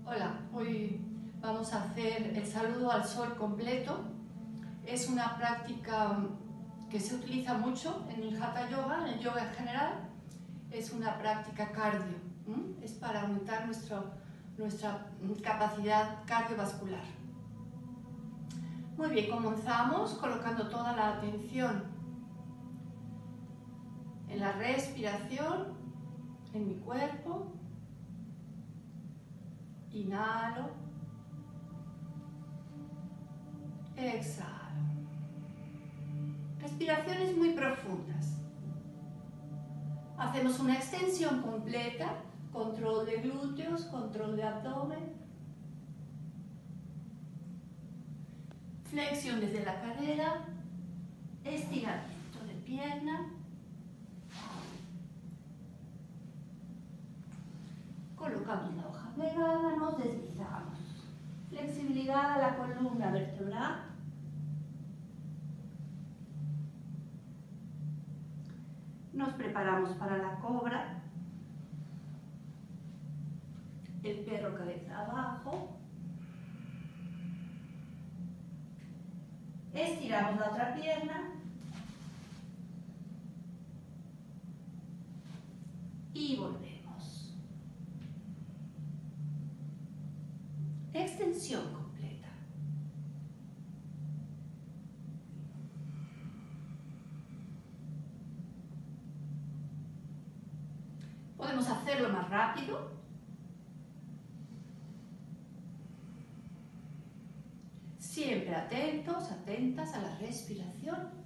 Hola, hoy vamos a hacer el saludo al sol completo. Es una práctica que se utiliza mucho en el Hatha Yoga, en el yoga en general. Es una práctica cardio, es para aumentar nuestra capacidad cardiovascular. Muy bien, comenzamos colocando toda la atención en la respiración, en mi cuerpo. Inhalo, exhalo. Respiraciones muy profundas. Hacemos una extensión completa, control de glúteos, control de abdomen. Flexión desde la cadera, estiramiento de pierna. Colocamos la hoja plegada, nos deslizamos. Flexibilidad a la columna vertebral. Nos preparamos para la cobra. El perro cabeza abajo. Estiramos la otra pierna. Y volvemos. Extensión completa. Podemos hacerlo más rápido. Siempre atentos, atentas a la respiración.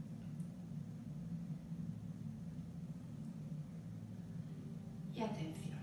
Y atención.